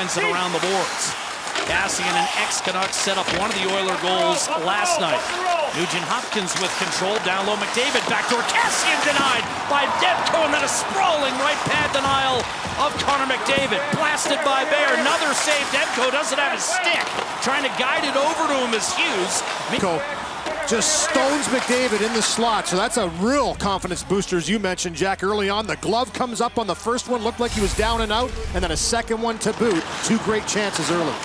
and around the boards. Kassian and ex-Canucks set up one of the Oiler goals last night. Nugent-Hopkins with control, down low, McDavid, backdoor, Kassian denied by Demko, and then a sprawling right pad denial of Connor McDavid. Blasted by Bear, another save, Demko doesn't have his stick. Trying to guide it over to him is Hughes. Just stones McDavid in the slot, so that's a real confidence booster, as you mentioned, Jack, early on. The glove comes up on the first one, looked like he was down and out, and then a second one to boot. Two great chances early.